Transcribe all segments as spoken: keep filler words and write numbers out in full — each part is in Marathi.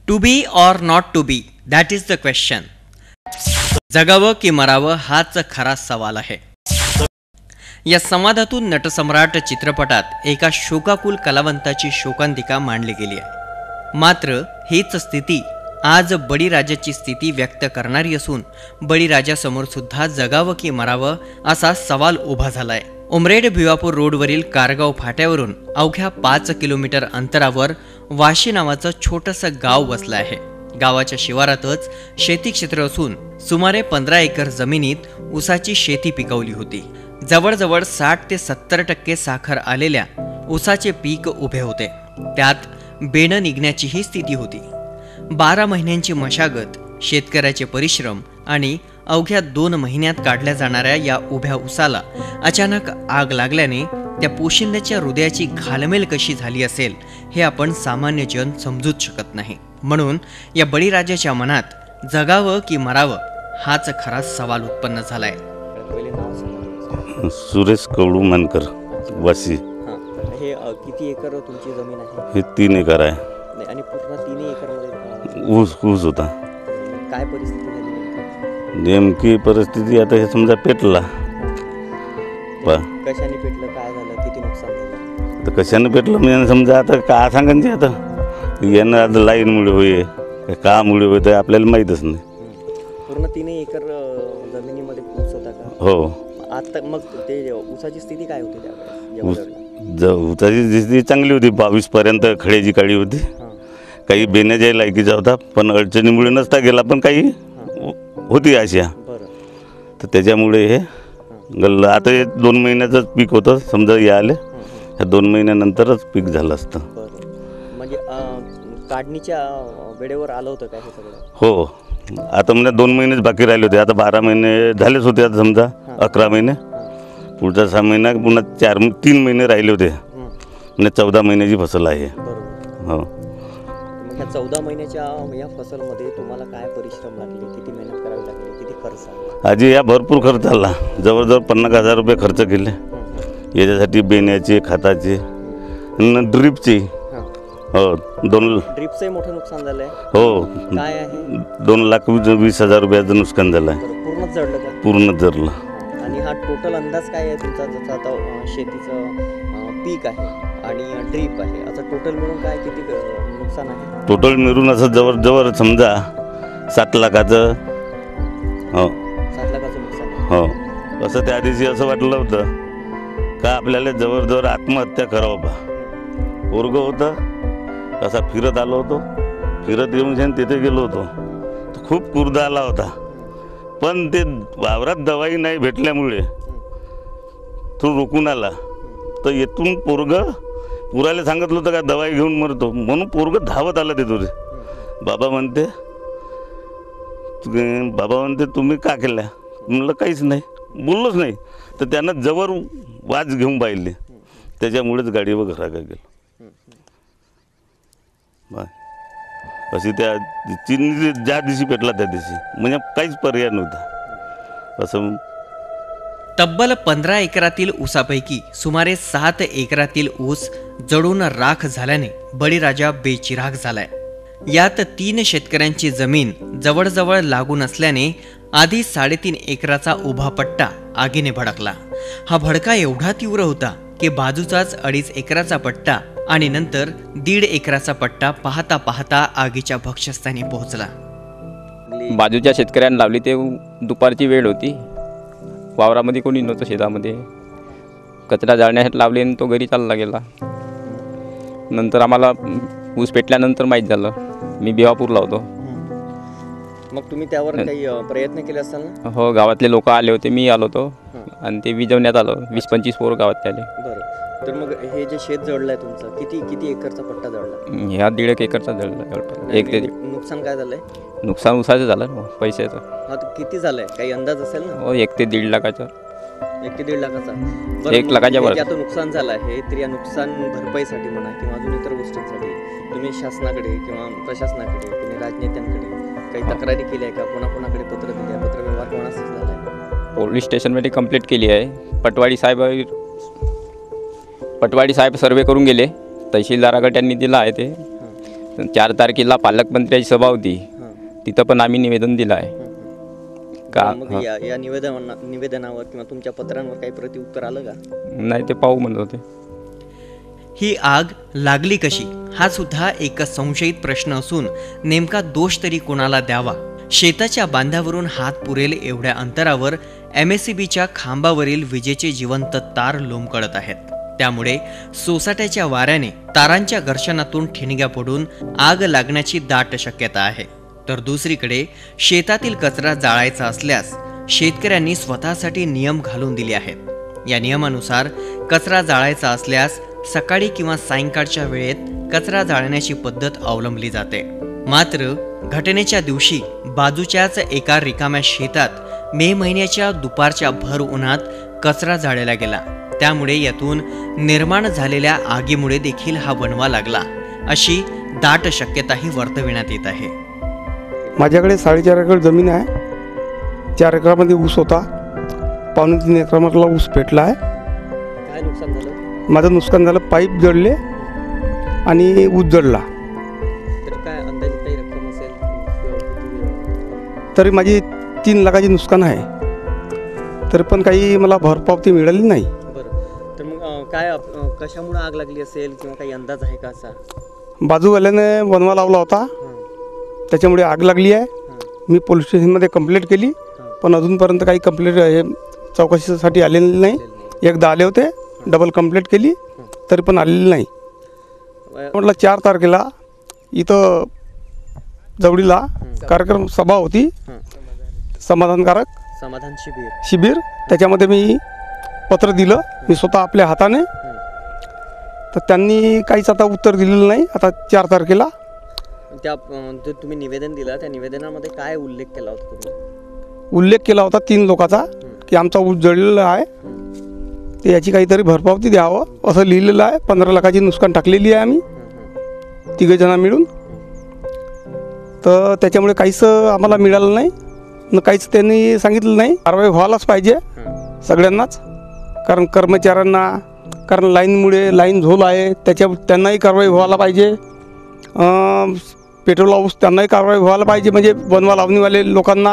To be or not to be, that is the question. जगावं की मरावं हाच खरा सवाल आहे. या संवादातून नटसम्राट चित्रपटात एका शोकाकुल कलावंताची शोकांतिका मांडली गेली आहे. मात्र हीच स्थिती आज बळीराजाची स्थिती व्यक्त करणारी असून बळीराजासमोर सुद्धा जगावं की मरावं असा सवाल उभा झालाय. उमरेड भिवापूर रोडवरील कारगाव फाट्यावरून अवघ्या पाच किलोमीटर अंतरावर वाशी नावाचं छोटंसं गाव वसलं आहे. गावाच्या शिवारातच शेती क्षेत्र असून सुमारे पंधरा एकर जमिनीत ऊसाची शेती पिकवली होती. जवळजवळ साठ ते सत्तर टक्के साखर आलेल्या ऊसाचे पीक उभे होते. त्यात बेणं निघण्याचीही स्थिती होती. बारा महिन्यांची मशागत, शेतकऱ्याचे परिश्रम आणि अवघ्या दोन महिन्यात काढल्या जाणाऱ्या या उभ्या ऊसाला अचानक आग लागल्याने त्या पोशिंद्याच्या हृदयाची घालमेल कशी झाली असेल हे आपण सामान्य जन समजूच शकत नाही. म्हणून या बळीराजाच्या मनात जगावं की मरावं हाच खरा सवाल उत्पन्न झालाय. सुरेश कवडू मानकर, वाशी. हे किती एकर तुमची जमीन आहे? हे तीन एकर आहे. आणि पूर्ण तीन एकर मध्ये ऊस ऊस होता. काय परिस्थिती झाली? नेमकी परिस्थिती आता हे समजा पेटला. कशाने पेटलं, काय झालं, किती नुकसान झालं? आता कशाने पेटलं म्हणजे समजा आता का सांगायचे, आता यानं आता लाईनमुळे होय कामुळे होत आपल्याला माहीतच नाही. पूर्ण तीन एकर जमिनीमध्ये ऊस होता का? हो. आता मग ते ऊसाची स्थिती काय होती त्यावेळेस? ऊसाची स्थिती चांगली होती. बावीस पर्यंत खड्याची काळी होती. काही बेण्याच्या लायकीचा होता, पण अडचणीमुळे नसता गेला, पण काही होती अशा. तर त्याच्यामुळे हे गल्लं. आता हे दोन महिन्याचंच पीक होतं समजा, या आले ह्या दोन महिन्यानंतरच पीक झालं असतं. म्हणजे काढणीच्या वेळेवर आलं होतं काय हे सगळं? हो. आता म्हणजे दोन महिनेच बाकी राहिले होते. आता बारा महिने झालेच होते. आता समजा अकरा महिने, पुढचा सहा महिना, पुन्हा चार तीन महिने राहिले होते. म्हणजे चौदा महिन्याची फसल आहे. हो. ह्या चौदा महिन्याच्या या फसलमध्ये तुम्हाला काय परिश्रम लागले, किती मेहनत करावी लागली, किती खर्च? आजी या भरपूर खर्च आला. जवळजवळ पन्नास हजार रुपये खर्च केले याच्यासाठी, बेण्याचे, खताचे, ड्रीपचे. हो. दोन ड्रीपचंही मोठं नुकसान झालंय. हो. काय आहे? दोन लाख वीस हजार रुपयाचं नुकसान झालं आहे. पूर्णच जळलं का? पूर्णच जळलं. आणि हा टोटल अंदाज काय आहे तुमचा, जसं आता शेतीचं पीक आहे आणि ड्रीप आहे, असं टोटल मिळून काय किती नुकसान आहे? टोटल मिळून असं जवळ समजा सात लाखाचं. हो. सात लाखाचं नुकसान. हो. असं त्या दिवशी असं वाटलं होतं का आपल्याला जवळजवळ आत्महत्या करावं बा. पोरगं होतं, असा फिरत आलो होतो, फिरत येऊन तिथे गेलो होतो, तर खूप कुरदा आला होता. पण ते वावरात दवाई नाही भेटल्यामुळे तो रोखून आला. तर येथून पोरगं पुरायला सांगितलं होतं का दवाई घेऊन मरतो, म्हणून पोरगं धावत आला तिथून. बाबा म्हणते बाबा म्हणते तुम्ही का केल्या? म्हणलं काहीच नाही, बोललोच नाही. तर त्यानं जवळ वाज घेऊन पाहिली, त्याच्यामुळेच गाडीवर घरा का गेलो. अशी त्या चिन्ह ज्या दिवशी पेटला त्या दिवशी म्हणजे काहीच पर्याय नव्हता. असं तब्बल पंधरा एकरातील ऊसापैकी सुमारे सात एकरातील ऊस जळून राख झाल्याने बळीराजा बेचिराग झालाय. यात तीन शेतकऱ्यांची जमीन जवळजवळ लागून असल्याने आधी साडेतीन एकराचा उभा पट्टा आगीने भडकला. हा भडका एवढा तीव्र होता की बाजूचाच अडीच एकराचा पट्टा आणि नंतर दीड एकराचा पट्टा पाहता पाहता आगीच्या भक्ष्यस्थानी पोहोचला. बाजूच्या शेतकऱ्यांना लावली ते दुपारची वेळ होती. वावरामध्ये कोणी नव्हतं, शेतामध्ये कचरा जाळण्यासाठी लावले आणि तो घरी चालला गेला. नंतर आम्हाला ऊस पेटल्यानंतर माहीत झालं. मी भिवापूरला होतो. मग तुम्ही त्यावर काही प्रयत्न केले असाल ना? हो. गावातले लोक आले होते, मी आलो होतो आणि ते विजवण्यात आलं. वीस पंचवीस पोरं गावात आले. बरं. तर मग हे जे शेत जळलंय तुमचं, किती किती एकरचा पट्टा जळला? ह्या दीड एक एकरचा जळला. एक ते नुकसान काय झालंय? नुकसान ऊसाचं झालं, पैशाचं. हा. तर किती झालंय, काही अंदाज असेल ना? हो. एक ते दीड लाखाचं. एक ते दीड लाखाचा. एक लाखाच्या वर. आता नुकसान झालं आहे तर या नुकसान भरपाईसाठी म्हणा किंवा अजून इतर गोष्टींसाठी तुम्ही शासनाकडे किंवा प्रशासनाकडे, तुम्ही राजनेत्यांकडे काही तक्रारी केली आहे का? कोणाकोणाकडे पत्र दिले आहे? पत्र व्यवहार कोणाशी झाला आहे? पोलीस स्टेशनमध्ये कंप्लेंट केली आहे. पटवाडी साहेब पटवाडी साहेब सर्वे करून गेले. तहसीलदाराकडे त्यांनी दिला आहे ते. चार तारखेला पालकमंत्र्याची सभा होती, तिथं पण आम्ही निवेदन दिलं आहे. का मग या या निवेदना निवेदनावर किंवा तुमच्या पत्रांवर काही प्रत्युत्तर आलं का? नाही, ते पाहू म्हणत होते. ही आग लागली कशी हा सुद्धा एक संशयित प्रश्न असून नेमका दोष तरी कोणाला द्यावा? शेताच्या बांधावरून हात पुरेल एवढ्या अंतरावर एम एस सी बीच्या खांबावरील विजेचे जिवंत तार लोंबकळत आहेत. त्यामुळे सोसाट्याच्या वाऱ्याने तारांच्या घर्षणातून ठिणग्या पडून आग लागण्याची दाट शक्यता आहे. तर दुसरीकडे शेतातील कचरा जाळायचा असल्यास शेतकऱ्यांनी स्वतःसाठी नियम घालून दिले आहेत. या नियमानुसार कचरा जाळायचा असल्यास सकाळी किंवा सायंकाळच्या वेळेत कचरा जाळण्याची पद्धत अवलंबली जाते. मात्र घटनेच्या दिवशी बाजूच्याच एका रिकाम्या शेतात मे महिन्याच्या दुपारच्या भर उन्हात कचरा जाळला गेला. त्यामुळे यातून निर्माण झालेल्या आगीमुळे देखील हा बनवा लागला अशी दाट शक्यताही वर्तविण्यात येत आहे. माझ्याकडे साडेचार एकर जमीन आहे. चार एकरामध्ये ऊस होता. पावणे तीन एकरामधला ऊस पेटला आहे. काय नुकसान झालं? माझं नुकसान झालं, पाईप जळले आणि ऊस जळला. तर काय अंदाजे काही रक्कम असेल? तरी माझी तीन लाखाची नुकसान आहे. तरी पण काही मला भरपावती मिळाली नाही. बरं, तर मग काय कशामुळे आग लागली असेल किंवा काही अंदाज आहे का असा? बाजूवाल्याने बनवा लावला होता, त्याच्यामुळे आग लागली आहे. मी पोलीस स्टेशनमध्ये कंप्लेंट केली, पण अजूनपर्यंत काही कंप्लेंट हे चौकशीसाठी आलेली नाही. एकदा आले होते, डबल कंप्लेंट केली, तरी पण आलेली नाही. म्हटलं चार तारखेला इथं जवळीला कार्यक्रम सभा होती, समाधानकारक समाधान शिबिर शिबिर त्याच्यामध्ये मी पत्र दिलं, मी स्वतः आपल्या हाताने. तर त्यांनी काहीच आता उत्तर दिलेलं नाही. आता चार तारखेला त्या जे तुम्ही निवेदन दिलं त्या निवेदनामध्ये काय उल्लेख केला होता तुम्ही? उल्लेख केला होता तीन लोकांचा, की आमचा ऊस जळलेला आहे, ते याची काहीतरी भरपावती द्यावं असं लिहिलेलं आहे. पंधरा लाखाची नुकसान टाकलेली आहे आम्ही तिघजणं मिळून. तर त्याच्यामुळे काहीच आम्हाला मिळालं नाही न काहीच त्यांनी सांगितलं नाही. कारवाई व्हायलाच पाहिजे सगळ्यांनाच, कारण कर्मचाऱ्यांना, कारण लाईनमुळे लाईन झोल आहे त्याच्या त्यांनाही कारवाई व्हायला पाहिजे. पेट्रोल हाऊस त्यांनाही कारवाई व्हायला पाहिजे, म्हणजे बनवा लावणीवाले लोकांना.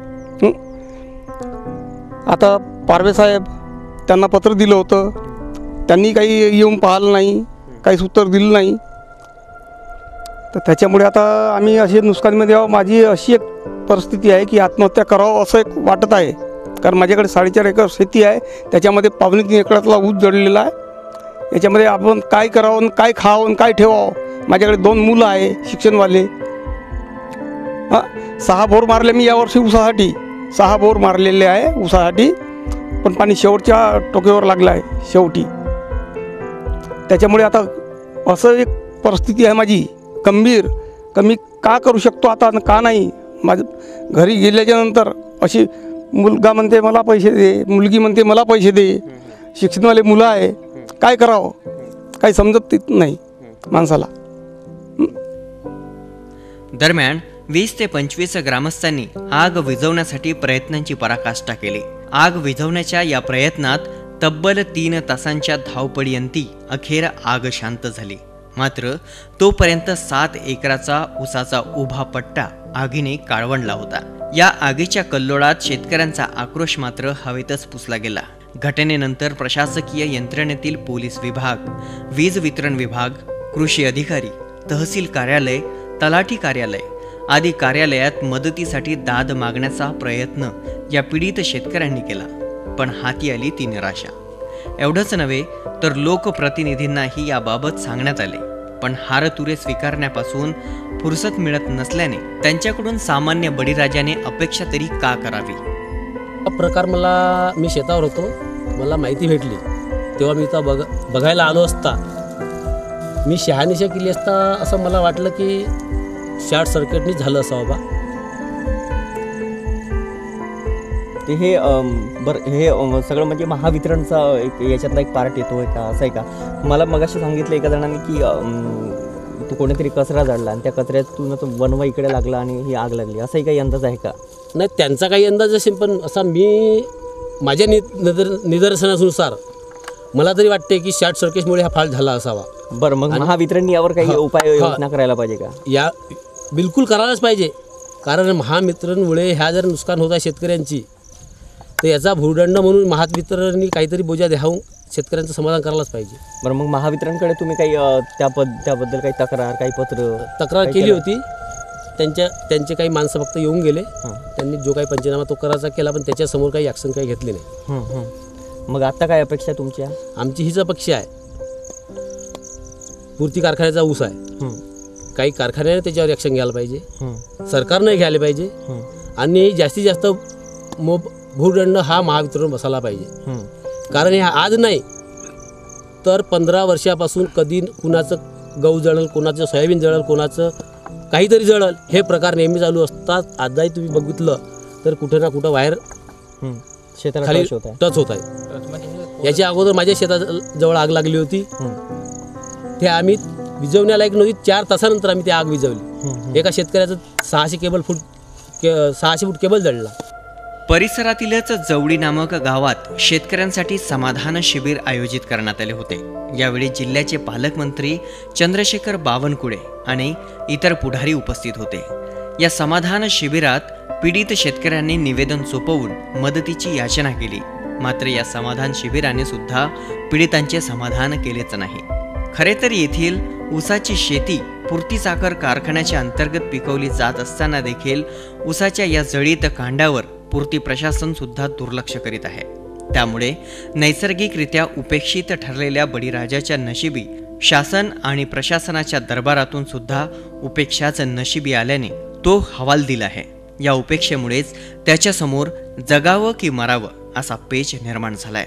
आता पारवे साहेब त्यांना पत्र दिलं होतं, त्यांनी काही येऊन पाहिलं नाही, काहीच उत्तर दिलं नाही. तर त्याच्यामुळे आता आम्ही अशी नुकसानीमध्ये आहोत. माझी अशी एक परिस्थिती आहे की आत्महत्या करावं असं एक वाटत आहे, कारण माझ्याकडे साडेचार एकर शेती आहे, त्याच्यामध्ये पावणे तीन एकरातला ऊस जळलेला आहे. याच्यामध्ये आपण काय करावं, काय खावं, काय ठेवावं. माझ्याकडे दोन मुलं आहे शिक्षणवाले. हां, सहा बोर मारले मी यावर्षी ऊसासाठी, सहा बोर मारलेले आहे ऊसासाठी, पण पाणी शेवटच्या टोकेवर लागलं आहे शेवटी. त्याच्यामुळे आता असं एक परिस्थिती आहे माझी गंभीर, कमी का करू शकतो आता का नाही. माझं घरी गेल्याच्यानंतर अशी मुलगा म्हणते मला पैसे दे, मुलगी म्हणते मला पैसे दे, शिक्षणवाले मुलं आहे, काय करावं काही समजत नाही माणसाला. दरम्यान वीस ते पंचवीस ग्रामस्थांनी आग विझवण्यासाठी प्रयत्नांची पराकाष्ठा केली. आग विझवण्याच्या या प्रयत्नात तब्बल तीन तासांच्या धावपळीअंती अखेर आग शांत झाली. मात्र तोपर्यंत सात एकराचा ऊसाचा उभा पट्टा आगीने काळवंडला होता. या आगीच्या कल्लोळात शेतकऱ्यांचा आक्रोश मात्र हवेतच पुसला गेला. घटनेनंतर प्रशासकीय यंत्रणेतील पोलीस विभाग, वीज वितरण विभाग, कृषी अधिकारी, तहसील कार्यालय, तलाठी कार्यालय आदी कार्यालयात मदतीसाठी दाद मागण्याचा प्रयत्न या पीडित शेतकऱ्यांनी केला, पण हाती आली ती निराशा. एवढंच नव्हे तर लोकप्रतिनिधींनाही याबाबत सांगण्यात आले, पण हारतुरे स्वीकारण्यापासून फुरसत मिळत नसल्याने त्यांच्याकडून सामान्य बळीराजाने अपेक्षा तरी का करावी. हा प्रकार मला, मी शेतावर होतो, मला माहिती भेटली तेव्हा मी इथं बघ बघायला आलो असता मी शहानिशा केली असता असं मला वाटलं की शॉर्ट सर्किटनी झालं असावं बा. ते हे बरं हे सगळं म्हणजे महावितरणचा एक याच्यातला एक पार्ट येतो आहे का, असं आहे का? मला मगाशी सांगितलं एका जणांनी की तो कोणीतरी कचरा जाळला आणि त्या कचऱ्यातून तो बनवा इकडे लागला आणि ही आग लागली, असाही काही अंदाज आहे का? नाही, त्यांचा काही अंदाज असेल, पण असा मी माझ्या नि निदर निदर्शनानुसार मला तरी वाटते की शॉर्ट सर्किटमुळे हा फॉल्ट झाला असावा. बरं, मग आणि- महावितरणने यावर काही हा, उपाय हा. योजना करायला पाहिजे का? या बिलकुल करायलाच पाहिजे, कारण महावितरणमुळे ह्या जर नुकसान होत आहे शेतकऱ्यांची, तर याचा भूदंड म्हणून महावितरणने काहीतरी बोजा द्यावं, शेतकऱ्यांचं समाधान करायलाच पाहिजे. बरं, मग महावितरणकडे तुम्ही काही अ, त्या पद त्याबद्दल काही तक्रार, काही पत्र तक्रार काही केली केलं? होती. त्यांच्या त्यांचे काही माणसं फक्त येऊन गेले, हां. त्यांनी जो काही पंचनामा तो करायचा केला, पण त्याच्यासमोर काही ॲक्शन काही घेतली नाही. हं, हं. मग आता काय अपेक्षा तुमच्या? आमची हीच अपेक्षा आहे, पूर्ती कारखान्याचा ऊस आहे, हं, काही कारखान्याने त्याच्यावर ॲक्शन घ्यायला पाहिजे, हं, सरकारने घ्यायला पाहिजे, हं, आणि जास्तीत जास्त मो भूदंड हा महावितरण बसायला पाहिजे. हं. कारण हे आज नाही तर पंधरा वर्षापासून कधी कुणाचं गहू जळल, कोणाचं सोयाबीन जळल, कोणाचं काहीतरी जळल, हे प्रकार नेहमी चालू असतात. आजही तुम्ही बघितलं तर कुठे ना कुठं बाहेर हं. शेताला खाली टच होत आहे. टच होत आहे. याच्या अगोदर माझ्या शेताजवळ आग लागली होती, हं, ते आम्ही विझवण्यालायक नव्हती, चार तासानंतर आम्ही ती आग विझवली. हं, हं. एका शेतकऱ्याचं सहाशे केबल फूट के सहाशे फूट केबल जळला. परिसरातीलच जवडी नामक गावात शेतकऱ्यांसाठी समाधान शिबिर आयोजित करण्यात आले होते. यावेळी जिल्ह्याचे पालकमंत्री चंद्रशेखर बावनकुळे आणि इतर पुढारी उपस्थित होते. या समाधान शिबिरात पीडित शेतकऱ्यांनी निवेदन सोपवून मदतीची याचना केली. मात्र या समाधान शिबिराने सुद्धा पीडितांचे समाधान केलेच नाही. खरे तर येथील ऊसाची शेती पूर्ती साखर कारखान्याच्या अंतर्गत पिकवली जात असताना देखील ऊसाच्या या जळीत कांड्यावर पूर्ती प्रशासन सुद्धा दुर्लक्ष करीत आहे. त्यामुळे नैसर्गिकरित्या उपेक्षित ठरलेल्या बळीराजाच्या नशिबी शासन आणि प्रशासनाच्या दरबारातून सुद्धा उपेक्षाच नशिबी आल्याने तो हवालदिल आहे. या उपेक्षेमुळेच त्याच्यासमोर जगावं की मरावं असा पेच निर्माण झालाय.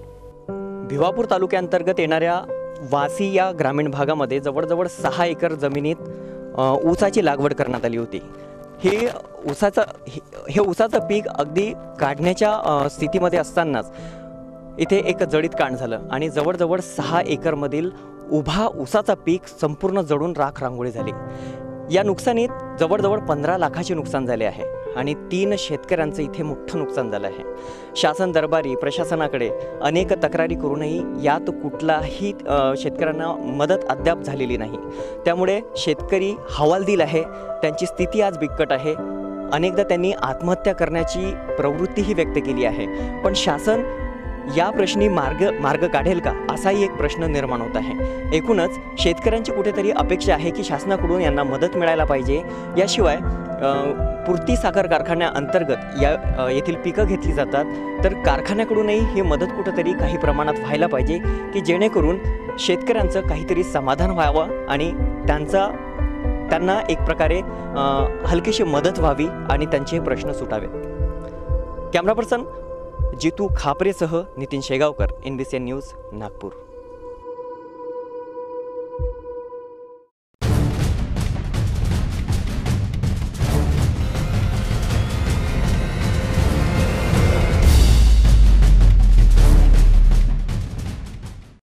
भिवापूर तालुक्यांतर्गत येणाऱ्या वासी या ग्रामीण भागामध्ये जवळजवळ सहा एकर जमिनीत अ, ऊसाची लागवड करण्यात आली होती. हे ऊसाचं हे हे ऊसाचं पीक अगदी काढण्याच्या अ, स्थितीमध्ये असतानाच इथे एक जळीत कांड झालं आणि जवळजवळ सहा एकरमधील उभा ऊसाचा पीक संपूर्ण जळून राख रांगोळी झाली. या नुकसानीत जवळजवळ पंधरा लाखाचे नुकसान झाले आहे आणि तीन शेतकऱ्यांचं इथे मोठं नुकसान झालं आहे. शासन दरबारी प्रशासनाकडे अनेक तक्रारी करूनही यात कुठलाही अ, शेतकऱ्यांना मदत अद्याप झालेली नाही. त्यामुळे शेतकरी हवालदिल आहे, त्यांची स्थिती आज बिकट आहे. अनेकदा त्यांनी आत्महत्या करण्याची प्रवृत्तीही व्यक्त केली आहे. पण शासन या प्रश्नी मार्ग मार्ग काढेल का असाही एक प्रश्न निर्माण होत आहे. एकूणच शेतकऱ्यांची कुठेतरी अपेक्षा आहे की शासनाकडून यांना मदत मिळायला पाहिजे. याशिवाय अ, पूर्ती साखर कारखान्याअंतर्गत या अ, येथील पिकं घेतली जातात, तर कारखान्याकडूनही ही मदत कुठंतरी काही प्रमाणात व्हायला पाहिजे की जेणेकरून शेतकऱ्यांचं काहीतरी समाधान व्हावं आणि त्यांचा त्यांना एक प्रकारे अ, हलकीशी मदत व्हावी आणि त्यांचे प्रश्न सुटावेत. कॅमेरा पर्सन जितू खापरेसह Nitin Shegaonkar, N B C N news, Nagpur.